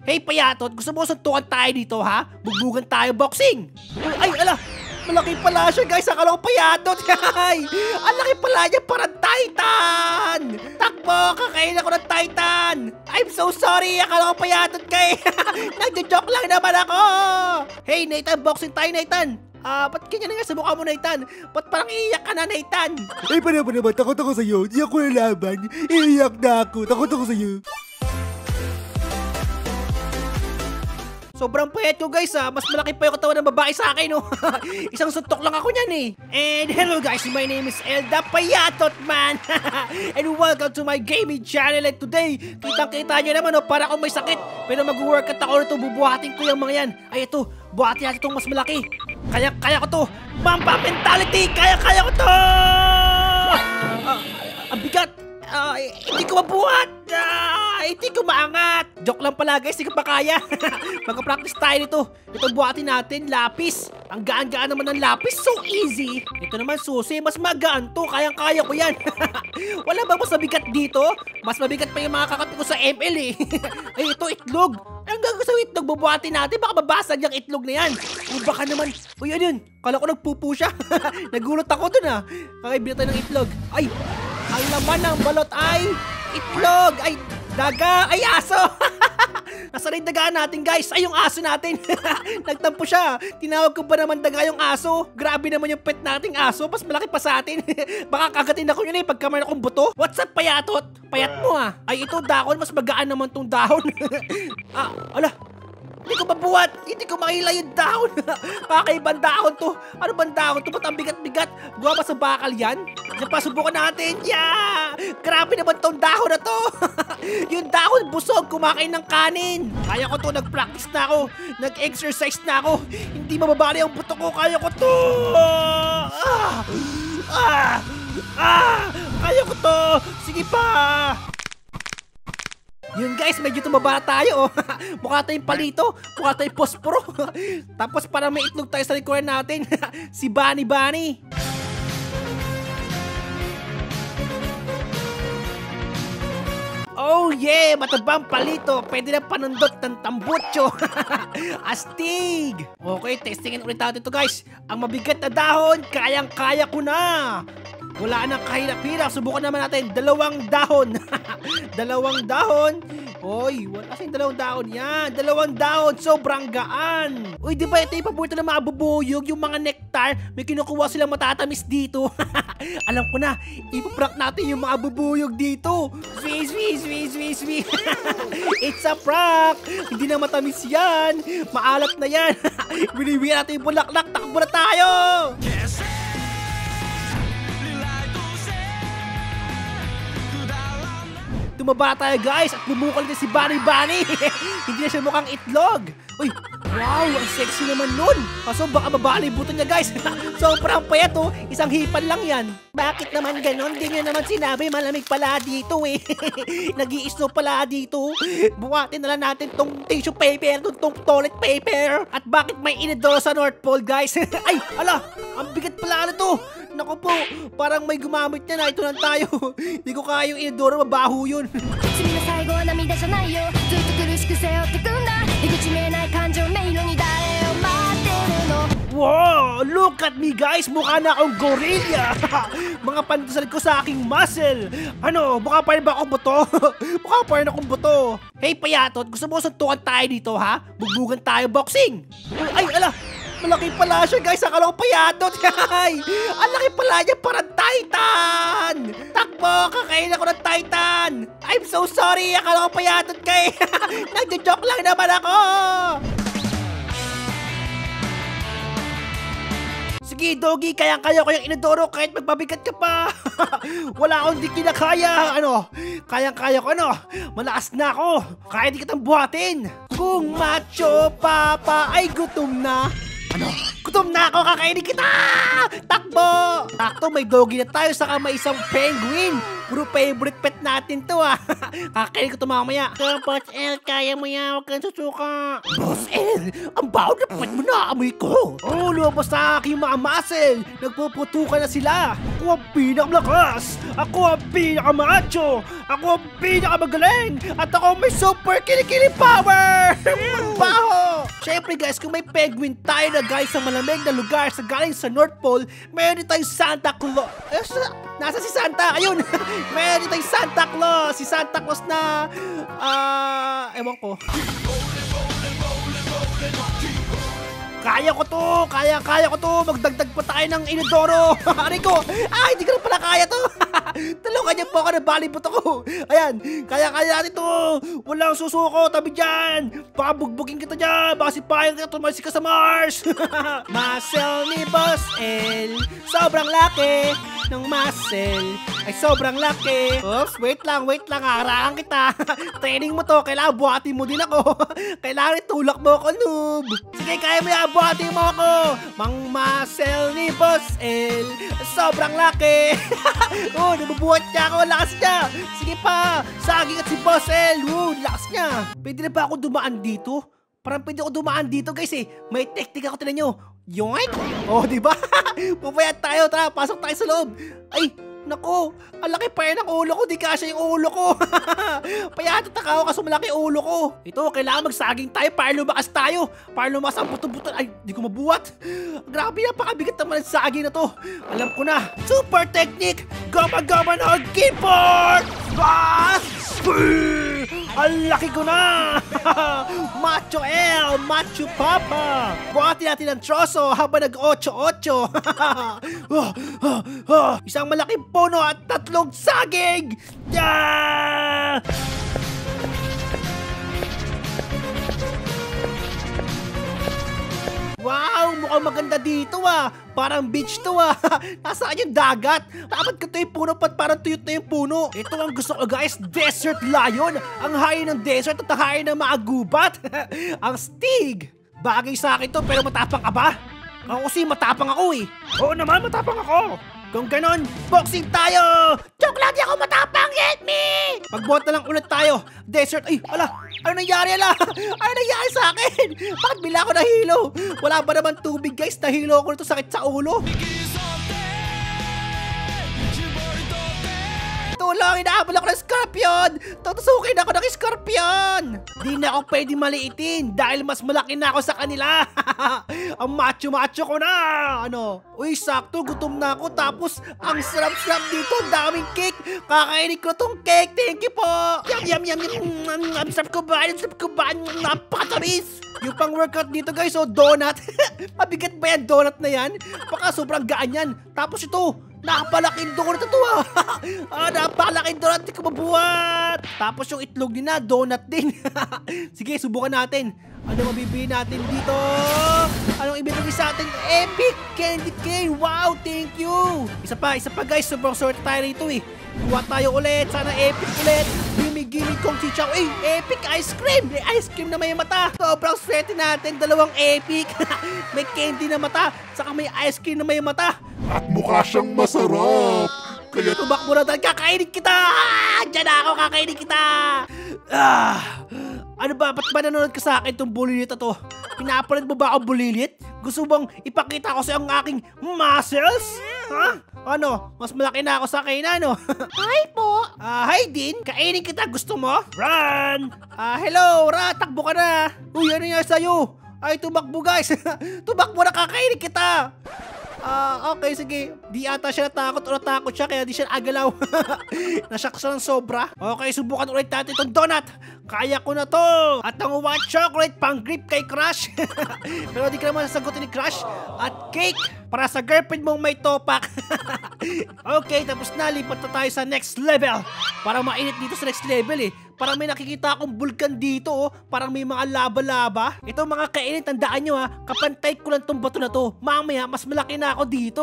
Hey payatot, gusto mo suntukan tayo dito ha? Bugbugan tayo boxing. Ay ala, malaki pala siya guys, akala ko payatot. Ay, ang laki pala niya, parang Titan. Takbo, kakain ako ng Titan. I'm so sorry, akala ko payatot kay. Nagjo-joke lang naman ako. Hey Nathan, boxing tayo Nathan. Ba't ganyan nga sa mukha mo, Nathan? Ba't parang iiyak ka na, Nathan? Ay, pa naman, takot ako sa'yo. Di ako lalaban. Iiyak na ako. Takot ako sa'yo. Sobrang payat ko guys mas malaki pa yung katawan ng babae sa akin Isang suntok lang ako niyan And hello guys, my name is Elda Payatot man. And welcome to my gaming channel. And today, kitang-kita nyo naman para akong may sakit. Pero mag-workout ako nito, bubuhatin ko yung mga yan. Ay ito, buhatin natin itong mas malaki. Kaya ko to. Mamba mentality, kaya ko to. Ang bigat. Hindi ko mabuhat. Hindi ko maangat. Joke lang pala guys, hindi ko pa kaya. Magka-practice tayo nito. Ito buhatin natin, lapis. Ang gaan-gaan naman ng lapis, so easy. Ito naman susi, mas magaan to. Kayang-kaya ko yan. Wala ba mas mabigat dito? Mas mabigat pa yung mga kakampi ko sa ML Ay, ito itlog. Ang gagawin sa itlog, bubuhatin natin. Baka mabasag yung itlog na yan. O baka naman, uy ano yun? Kala ko nagpupo siya. Nagulat ako dun Kakaibilan tayo ng itlog. Ay, ang laman ng balot ay itlog. Ay, daga. Ay, aso. Nasa rin dagaan natin guys. Ay, yung aso natin. Nagtampo siya. Tinawag ko ba naman daga yung aso? Grabe naman yung pet nating aso. Mas malaki pa sa atin. Baka kagatin ako yun pagka mayroon akong buto. What's up, payatot? Payat mo Ay, ito dahon. Mas magaan naman tong dahon. Ala. Hindi ko mabuhat. Hindi ko makila yung dahon. Kakaibang dahon to. Ano bang dahon to? Ba't ang bigat-bigat? Gawa ba sa bakal yan? Diyan pa, subukan natin. Yeah! Grabe naman tong dahon na to. Yung dahon busog, kumakain ng kanin. Kaya ko to, nag-practice na ako. Nag-exercise na ako. Hindi mababali ang buto ko. Kaya ko to. Kaya ko to. Sige pa. Yun guys, medyo tumaba tayo Mukha tayong palito, mukha tayong posporo. Tapos parang may itlog tayo sa likuran natin. Si Bunny. Oh yeah, matabang palito. Pwede na panundot ng tambutso. Astig. Okay, testingin ulit natin ito guys. Ang mabigat na dahon, kayang-kaya ko na. Wala nang kahirap-hirap. Subukan naman natin. 2 dahon. 2 dahon. Oy, wala kasing 2 dahon. Yan, 2 dahon. Sobrang gaan. Uy, di ba ito yung paborito ng mga bubuyog? Yung mga nectar. May kinukuha silang matatamis dito. Alam ko na. Ipaprank natin yung mga bubuyog dito. Sweet. It's a prank. Hindi na matamis yan. Maalat na yan. Binibiyan natin yung bulaklak. Takbo na tayo. Yes. Tumaba tayo guys at bumukal din si Bunny. Hindi na siya mukhang itlog. Uy, wow, ang sexy naman nun. Kaso baka mabali buto niya guys. Sobrang payat isang hipan lang yan. Bakit naman ganon? Hindi niya naman sinabi malamig pala dito Nag-i-snow pala dito. Buhatin na lang natin tong tissue paper, tong toilet paper. At bakit may inidoro sa North Pole guys? Ay, ala, ang bigat pala to. Naku po, parang may gumamit niya na. Ito lang tayo. Hindi ko kaya yung inidoro, mabaho yun. Wow, look at me guys. Mukha na akong gorilla. Mga pandasal ko sa aking muscle. Ano, mukha pa rin ba akong buto? Mukha pa rin akong buto. Hey payatot, gusto mo suntukan tayo dito ha? Bugbugan tayo boxing. Ay, ala. Malaki pala siya guys, akala ko payatot. Ay, ang laki pala niya, parang Titan. Takbo, kakain ako ng Titan. I'm so sorry, akala ko payatot kay. Nagjo-joke lang naman ako. Sige doggy, kayang-kaya ko yung inodoro kahit magpabigat ka pa. Wala akong di kinakaya. Kayang-kaya ko malakas na ako. Kaya di kitang buhatin. Kung macho papa ay gutom na. Gutom na ako, kakainin kita! Takbo! Takto, may doggy na tayo, saka may isang penguin. Puro favorite pet natin to Kakainin ko to mamaya. Boss L, kaya mo yan, huwag kang susuka. Boss L, ang baho na pet mo na, amoy ko. Oh, lumabas sa aking mga muscle. Nagpuputukan na sila. Ako ang pinakamalakas. Ako ang pinakamacho. Ako ang pinakamagaling. At ako may super kilikili power. syempre guys, kung may penguin tayo na guys sa malamig na lugar sa galing sa North Pole, mayroon din tayong Santa Claus. Nasa si Santa? Ayun! Mayroon din tayong Santa Claus. Si Santa Claus na, ewan ko. Kaya ko to! Kaya ko to! Magdagdag pa tayo ng inodoro! Aray ko! Ay, hindi ko na pala kaya to! Tulungan niyo po ako na balibot ako! Ayan! Kaya natin to! Walang susuko! Tabi dyan! Baka bugbugin kita dyan! Baka sipahin kita! Tumalsi ka sa Mars! Muscle ni Boss L sobrang laki ng muscle ay sobrang laki. Oops! Wait lang! Harangan kita! Training mo to! Kailangan buhatin mo din ako! Kailangan itulak mo ako, noob! Sige, kaya mo yan! Buhatin mo ako! Mang muscle ni Boss L sobrang laki! Oh, nabubuhat niya ako! Lakas niya! Sige pa! Saging at si Boss L! Oh, lakas niya! Pwede na ba ako dumaan dito? Parang pwede ako dumaan dito guys eh! May teknik ako, tinan nyo! Yoink! Oh, diba? Pupayat tayo! Tara, pasok tayo sa loob! Ay! Nako, ang laki pa yan ang ulo ko, di kasya yung ulo ko. Payatot ako kaso malaki ulo ko. Ito, kailangan magsaging tayo para lumakas tayo. Para lumakas ang buto-buto. Ay, di ko mabuhat. Grabe, napakabigat naman ang saging na to. Alam ko na. Super technique. Gama-gama na keyboard. Ang laki ko na. Macho L, Macho Papa. Buhatin natin ang troso habang nag-8-8. Isang malaking puno at 3 saging! Yeah! Wow! Mukhang maganda dito ah! Parang beach to ah! Nasaan yung dagat? Dapat ko ito yung puno pat parang tuyot na yung puno. Ito ang gusto ko guys, Desert Lion! Ang hayo ng desert at ang hayo ng mga gubat! Ang Stig! Bagay sa akin to pero matapang ka ba? Ako kasi matapang ako eh! Oo naman, matapang ako! Kung ganon, boxing tayo! Joke lang, di ako matapang, hit me! Magbuhat na lang ulit tayo. Desert, ay, ala, ano nangyari ala? Ano nangyari sa akin? Bakit bila ako nahilo? Wala ba naman tubig guys? Nahilo ako nito, sakit sa ulo. Tulong, inahabol ako ng scorpion! Tutusukin ako ng scorpion! Di na ako pwede maliitin dahil mas malaki na ako sa kanila! Ang macho-macho ko na! Ano? Uy, sakto, gutom na ako tapos ang sarap-sarap dito, daming cake! Kakainin ko tong cake, thank you po! Yum! Ang sarap ko ba? Napakatamis! Yung pang workout dito guys, oh, donut! Mabigat ba yan, donut na yan? Baka sobrang gaan yan! Tapos ito, napalaking donut ito ah! Napalaking donut, di ko mabuhat! Tapos yung itlog nila, donut din. Sige, subukan natin. Ano mabibili natin dito? Anong ibibigay sa atin? Epic candy cane! Wow, thank you! Isa pa guys, sobrang swerte tayo rito eh. Kuha tayo ulit, sana epic ulit. Gimme kong chichaw. Eh, epic ice cream! May ice cream na may mata. Sobrang swerte natin, 2 epic. May candy na mata, saka may ice cream na may mata. At mukha siyang masarap. Kaya tumakbo na tayo, kakainin kita! Diyan na ako, kakainin kita! Ano ba? Ba't ba nanonood ka sa akin itong bulilit na to? Pinapalit mo ba ako bulilit? Gusto bang ipakita ko sa ang aking muscles? Ha? Ano? Mas malaki na ako sa akin, ano? Hi po! Hi din! Kainin kita, gusto mo? Run! Hello, Ra! Takbo ka na! Uy, ano yan sa'yo? Ay, tumakbo guys! Tumakbo na, kakainin kita! Okay, sige. Di ata siya natakot o natakot siya kaya di siya agalaw. Nasyak siya ng sobra. Okay, subukan ulit natin itong donut. Kaya ko na to. At ang white chocolate pang grip kay Crush. Pero di ka naman sasagutin ni Crush. At cake para sa girlfriend mong may topak. Okay, tapos na. Lipat na tayo sa next level. Parang mainit dito sa next level eh. Parang may nakikita akong bulkan dito oh. Parang may mga laba-laba. Ito mga kainit, tandaan nyo ha. Kapantay ko lang tong bato na to. Mamaya, mas malaki na ako dito.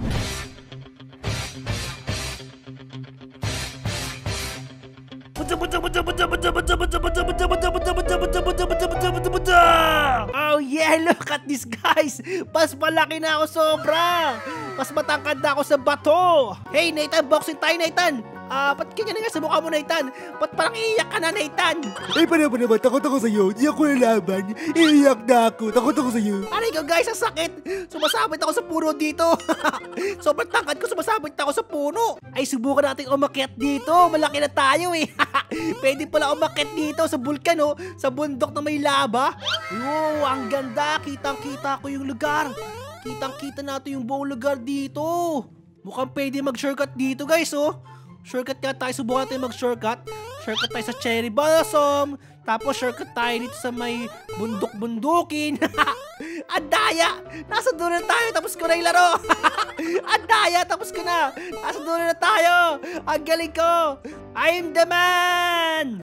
Oh yeah, look at this guys. Mas malaki na ako sobra. Mas matangkad na ako sa bato. Hey Nathan, boxing tayo Nathan. Ba't ganyan na nga sa mukha mo, Nathan? Ba't parang iiyak ka na, Nathan? Paano ba naman? Takot ako sa'yo. Di ako lalaban. Iiyak na ako. Takot ako sa'yo. Aray ko guys, ang sakit! Sumasabit ako sa puno dito! Sobrang tangkad ko, sumasabit ako sa puno! Ay, subukan natin umakyat dito! Malaki na tayo eh! Pwede pala umakyat dito sa bulkan oh! Sa bundok na may lava! Wow, ang ganda! Kitang-kita ko yung lugar! Kitang-kita natin yung buong lugar dito! Mukhang pwede mag-shortcut dito guys oh! Shortcut ka tayo, subukan natin mag-shortcut. Shortcut tayo sa Cherry Blossom. Tapos shortcut tayo dito sa may bundok-bundukin. Ang daya! Nasa dulo na tayo, tapos ko na yung laro. Ang daya, tapos ko na. Nasa dulo na tayo. Ang galing ko. I'm the man!